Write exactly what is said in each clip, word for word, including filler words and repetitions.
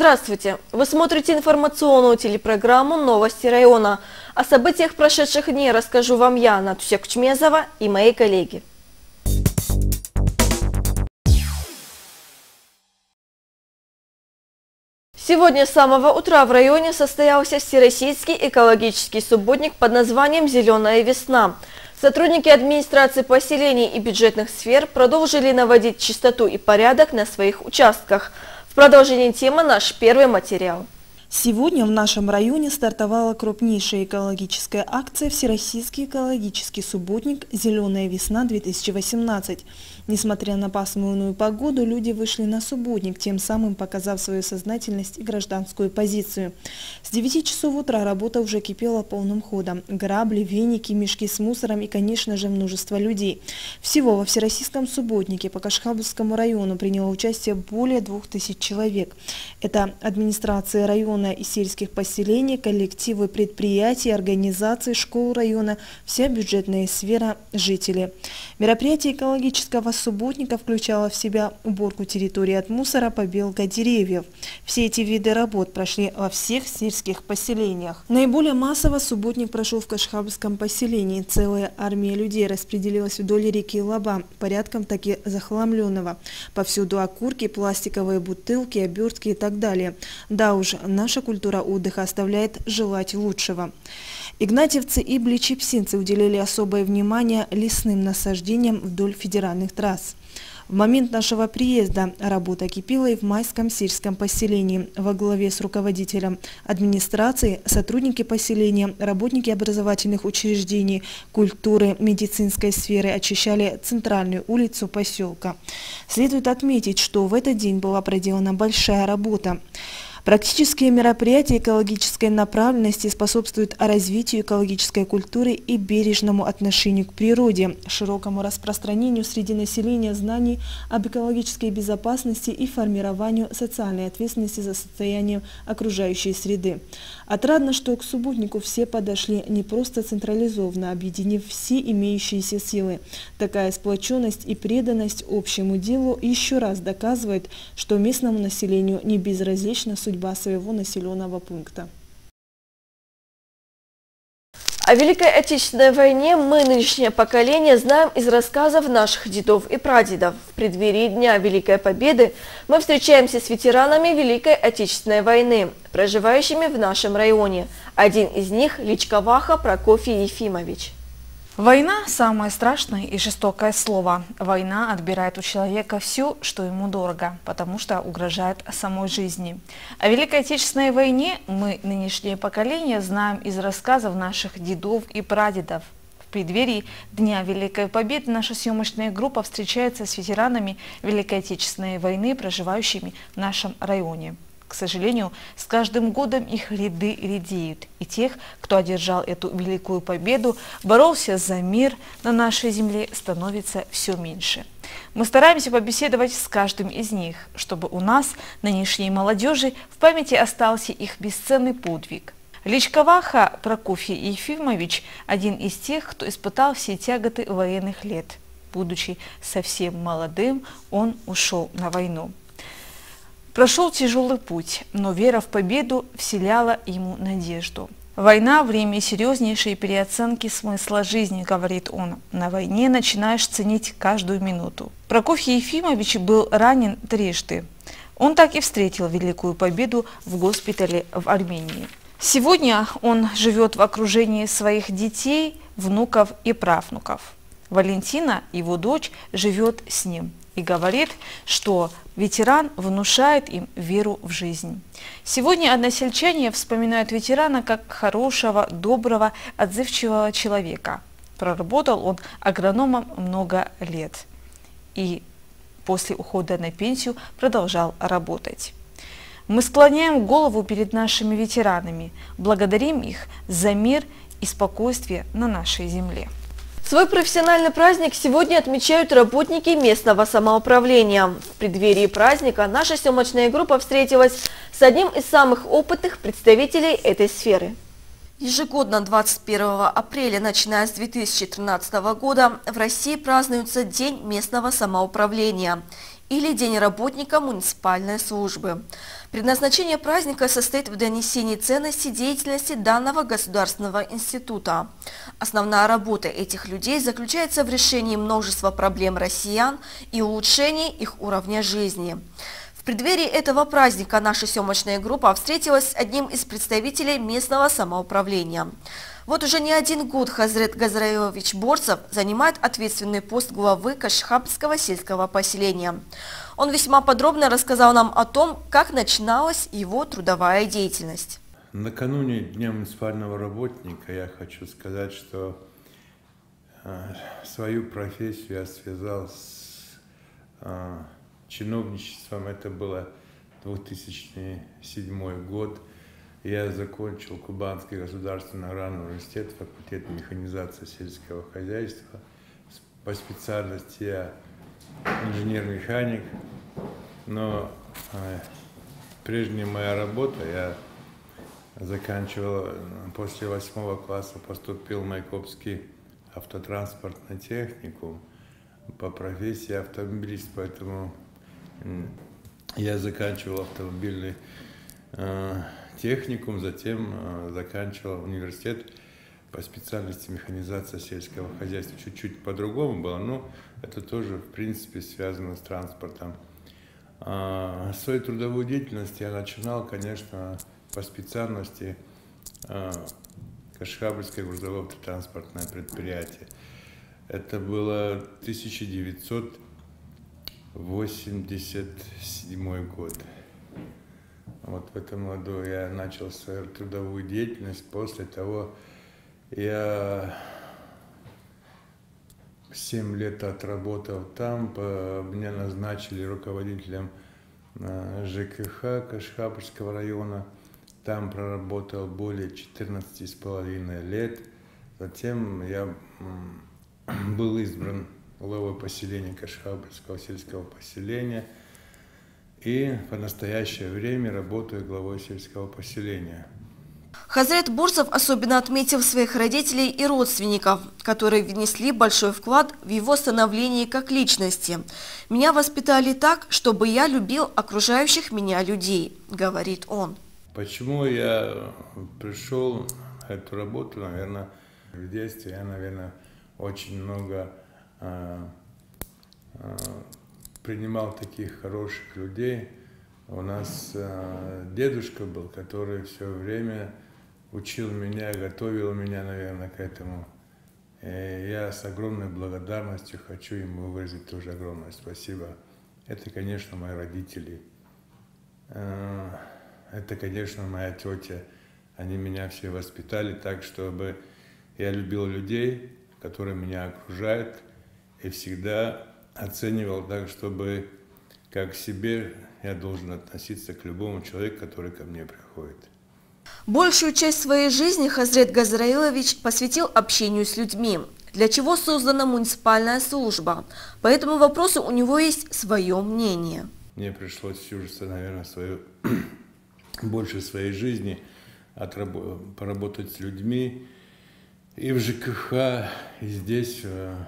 Здравствуйте! Вы смотрите информационную телепрограмму «Новости района». О событиях прошедших дней расскажу вам я, Натуся Кучмезова, и мои коллеги. Сегодня с самого утра в районе состоялся всероссийский экологический субботник под названием «Зеленая весна». Сотрудники администрации поселений и бюджетных сфер продолжили наводить чистоту и порядок на своих участках. В продолжении темы наш первый материал. Сегодня в нашем районе стартовала крупнейшая экологическая акция «Всероссийский экологический субботник «Зеленая весна-две тысячи восемнадцать». Несмотря на пасмурную погоду, люди вышли на субботник, тем самым показав свою сознательность и гражданскую позицию. С девяти часов утра работа уже кипела полным ходом. Грабли, веники, мешки с мусором и, конечно же, множество людей. Всего во Всероссийском субботнике по Кашхабльскому району приняло участие более двух тысяч человек. Это администрация района и сельских поселений, коллективы предприятий, организаций, школ района, вся бюджетная сфера, жители. Мероприятие экологического субботника включало в себя уборку территории от мусора, побелка деревьев. Все эти виды работ прошли во всех сельских поселениях. Наиболее массово субботник прошел в Кашхабльском поселении. Целая армия людей распределилась вдоль реки Лаба, порядком таки захламленного. Повсюду окурки, пластиковые бутылки, обертки и так далее. Да уж, наша культура отдыха оставляет желать лучшего. Игнатьевцы и бличепсинцы уделили особое внимание лесным насаждениям вдоль федеральных трасс. В момент нашего приезда работа кипела и в Майском сельском поселении. Во главе с руководителем администрации сотрудники поселения, работники образовательных учреждений, культуры, медицинской сферы очищали центральную улицу поселка. Следует отметить, что в этот день была проделана большая работа. Практические мероприятия экологической направленности способствуют развитию экологической культуры и бережному отношению к природе, широкому распространению среди населения знаний об экологической безопасности и формированию социальной ответственности за состояние окружающей среды. Отрадно, что к субботнику все подошли не просто централизованно, объединив все имеющиеся силы. Такая сплоченность и преданность общему делу еще раз доказывает, что местному населению не безразлична судьба своего населенного пункта. О Великой Отечественной войне мы, нынешнее поколение, знаем из рассказов наших дедов и прадедов. В преддверии Дня Великой Победы мы встречаемся с ветеранами Великой Отечественной войны, проживающими в нашем районе. Один из них – Личковаха Прокофий Ефимович. Война – самое страшное и жестокое слово. Война отбирает у человека все, что ему дорого, потому что угрожает самой жизни. О Великой Отечественной войне мы, нынешнее поколение, знаем из рассказов наших дедов и прадедов. В преддверии Дня Великой Победы наша съемочная группа встречается с ветеранами Великой Отечественной войны, проживающими в нашем районе. К сожалению, с каждым годом их ряды редеют, и тех, кто одержал эту великую победу, боролся за мир на нашей земле, становится все меньше. Мы стараемся побеседовать с каждым из них, чтобы у нас, нынешней молодежи, в памяти остался их бесценный подвиг. Личковаха Прокофий Ефимович – один из тех, кто испытал все тяготы военных лет. Будучи совсем молодым, он ушел на войну. Прошел тяжелый путь, но вера в победу вселяла ему надежду. «Война – время серьезнейшей переоценки смысла жизни», – говорит он. «На войне начинаешь ценить каждую минуту». Прокофий Ефимович был ранен трижды. Он так и встретил Великую Победу в госпитале в Армении. Сегодня он живет в окружении своих детей, внуков и правнуков. Валентина, его дочь, живет с ним и говорит, что ветеран внушает им веру в жизнь. Сегодня односельчане вспоминают ветерана как хорошего, доброго, отзывчивого человека. Проработал он агрономом много лет и после ухода на пенсию продолжал работать. Мы склоняем голову перед нашими ветеранами, благодарим их за мир и спокойствие на нашей земле. Свой профессиональный праздник сегодня отмечают работники местного самоуправления. В преддверии праздника наша съемочная группа встретилась с одним из самых опытных представителей этой сферы. Ежегодно двадцать первого апреля, начиная с две тысячи тринадцатого года, в России празднуется День местного самоуправления. или День работника муниципальной службы. Предназначение праздника состоит в донесении ценности деятельности данного государственного института. Основная работа этих людей заключается в решении множества проблем россиян и улучшении их уровня жизни. В преддверии этого праздника наша съемочная группа встретилась с одним из представителей местного самоуправления. Вот уже не один год Хазрет Газраилович Борцев занимает ответственный пост главы Кашхабского сельского поселения. Он весьма подробно рассказал нам о том, как начиналась его трудовая деятельность. Накануне Дня муниципального работника я хочу сказать, что э, свою профессию я связал с э, чиновничеством. Это было две тысячи седьмой год. Я закончил Кубанский государственный аграрный университет, факультет механизации сельского хозяйства. По специальности я инженер-механик, но э, прежняя моя работа, я заканчивал, после восьмого класса поступил в Майкопский автотранспортный техникум, по профессии автомобилист, поэтому я заканчивал автомобильный э, техникум, затем э, заканчивал университет по специальности механизация сельского хозяйства. Чуть-чуть по-другому было, но это тоже, в принципе, связано с транспортом. А, свою трудовую деятельность я начинал, конечно, по специальности э, Кашхабльское грузовое транспортное предприятие. Это было тысяча девятьсот восемьдесят седьмой год. Вот в этом году я начал свою трудовую деятельность. После того я семь лет отработал там. Меня назначили руководителем ЖКХ Кашхабльского района. Там проработал более четырнадцати с половиной лет. Затем я был избран главой поселения Кашхабльского сельского поселения. И по настоящее время работаю главой сельского поселения. Хазрет Борцев особенно отметил своих родителей и родственников, которые внесли большой вклад в его становление как личности. «Меня воспитали так, чтобы я любил окружающих меня людей», – говорит он. Почему я пришел на эту работу? Наверное, в детстве я, наверное, очень много э, э, принимал таких хороших людей. У нас э, дедушка был, который все время учил меня, готовил меня, наверное, к этому. И я с огромной благодарностью хочу ему выразить тоже огромное спасибо. Это, конечно, мои родители. Э, это, конечно, моя тетя. Они меня все воспитали так, чтобы я любил людей, которые меня окружают, и всегда оценивал так, чтобы как к себе я должен относиться к любому человеку, который ко мне приходит. Большую часть своей жизни Хазрет Газраилович посвятил общению с людьми, для чего создана муниципальная служба. По этому вопросу у него есть свое мнение. Мне пришлось всю же, наверное, свою, больше своей жизни поработать с людьми и в ЖКХ, и здесь,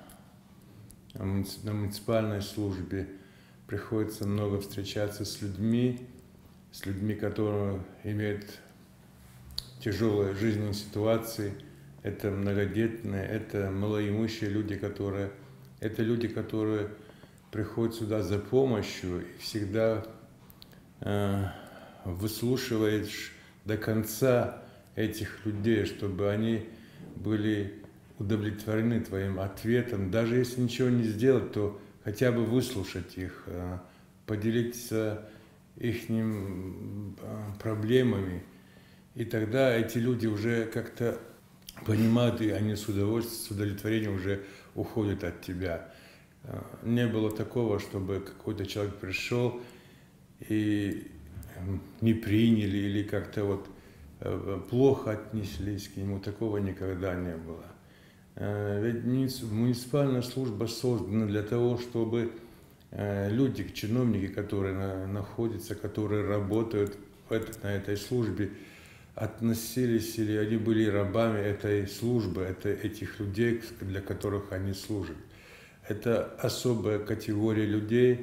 на муниципальной службе. Приходится много встречаться с людьми, с людьми, которые имеют тяжелые жизненные ситуации. Это многодетные, это малоимущие люди, которые, это люди, которые приходят сюда за помощью и всегда э, выслушиваешь до конца этих людей, чтобы они были удовлетворены твоим ответом. Даже если ничего не сделать, то хотя бы выслушать их, поделиться их проблемами. И тогда эти люди уже как-то понимают, и они с удовольствием, с удовлетворением уже уходят от тебя. Не было такого, чтобы какой-то человек пришел и не приняли или как-то вот плохо отнеслись к нему. Такого никогда не было. Ведь муниципальная служба создана для того, чтобы люди, чиновники, которые находятся, которые работают на этой службе, относились или они были рабами этой службы, это этих людей, для которых они служат. Это особая категория людей,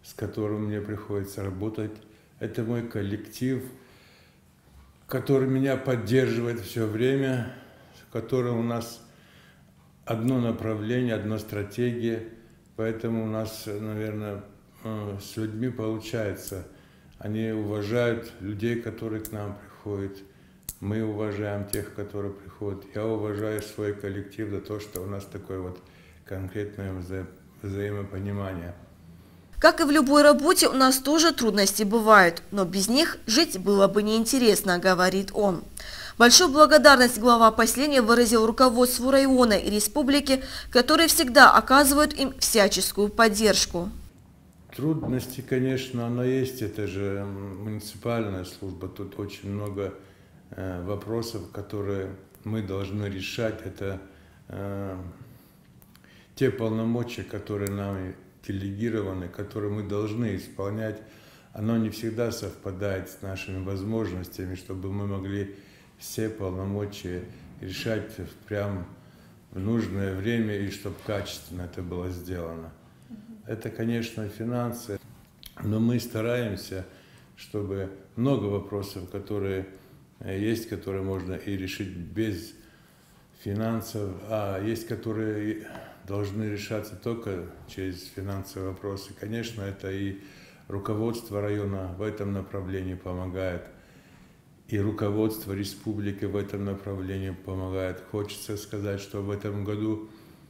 с которым мне приходится работать. Это мой коллектив, который меня поддерживает все время, в котором у нас одно направление, одна стратегия. Поэтому у нас, наверное, с людьми получается. Они уважают людей, которые к нам приходят. Мы уважаем тех, которые приходят. Я уважаю свой коллектив за то, что у нас такое вот конкретное вза взаимопонимание. Как и в любой работе, у нас тоже трудности бывают, но без них жить было бы неинтересно, говорит он. Большую благодарность глава поселения выразил руководству района и республики, которые всегда оказывают им всяческую поддержку. Трудности, конечно, оно есть, это же муниципальная служба, тут очень много э, вопросов, которые мы должны решать. Это э, те полномочия, которые нам делегированы, которые мы должны исполнять. Оно не всегда совпадает с нашими возможностями, чтобы мы могли все полномочия решать прямо в нужное время и чтобы качественно это было сделано. Это, конечно, финансы, но мы стараемся, чтобы много вопросов, которые есть, которые можно и решить без финансов, а есть, которые должны решаться только через финансовые вопросы. Конечно, это и руководство района в этом направлении помогает, и руководство республики в этом направлении помогает. Хочется сказать, что в этом году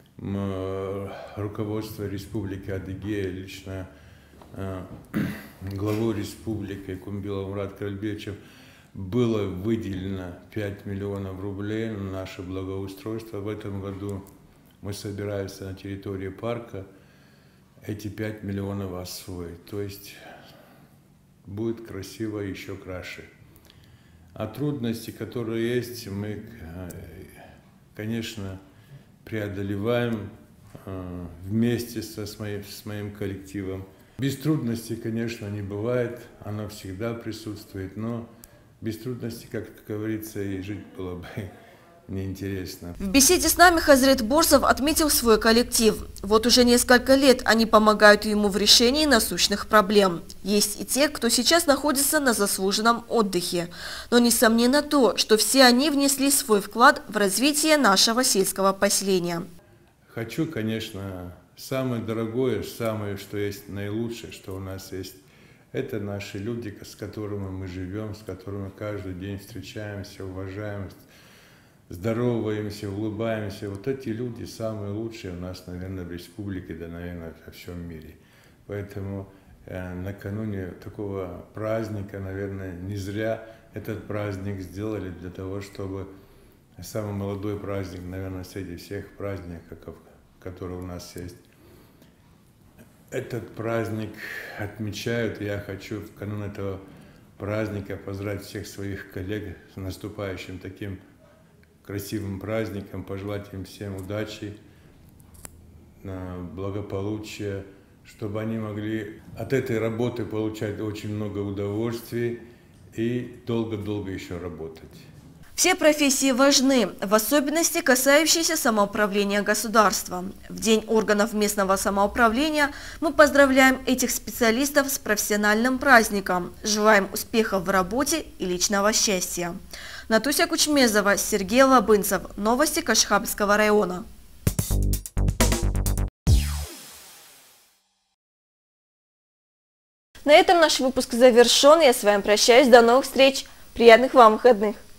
руководство Республики Адыгея, лично э, главу республики Кумбилова Мурата Каральбековича, было выделено пять миллионов рублей на наше благоустройство. В этом году мы собираемся на территории парка эти пять миллионов освоить. То есть будет красиво еще краше. А трудности, которые есть, мы, конечно, преодолеваем э, вместе со, с, моим, с моим коллективом. Без трудностей, конечно, не бывает, оно всегда присутствует, но без трудностей, как говорится, и жить было бы неинтересно. В беседе с нами Хазрет Борсов отметил свой коллектив. Вот уже несколько лет они помогают ему в решении насущных проблем. Есть и те, кто сейчас находится на заслуженном отдыхе. Но несомненно то, что все они внесли свой вклад в развитие нашего сельского поселения. Хочу, конечно, самое дорогое, самое, что есть наилучшее, что у нас есть, это наши люди, с которыми мы живем, с которыми каждый день встречаемся, уважаем, здороваемся, улыбаемся. Вот эти люди самые лучшие у нас, наверное, в республике, да, наверное, во всем мире. Поэтому э, накануне такого праздника, наверное, не зря этот праздник сделали для того, чтобы самый молодой праздник, наверное, среди всех праздников, которые у нас есть. Этот праздник отмечают, и я хочу в канун этого праздника поздравить всех своих коллег с наступающим таким красивым праздником, пожелать им всем удачи, благополучия, чтобы они могли от этой работы получать очень много удовольствий и долго-долго еще работать. Все профессии важны, в особенности касающиеся самоуправления государства. В День органов местного самоуправления мы поздравляем этих специалистов с профессиональным праздником, желаем успехов в работе и личного счастья. Натуся Кучмезова, Сергей Лабынцев. Новости Кашхабского района. На этом наш выпуск завершен. Я с вами прощаюсь. До новых встреч. Приятных вам выходных.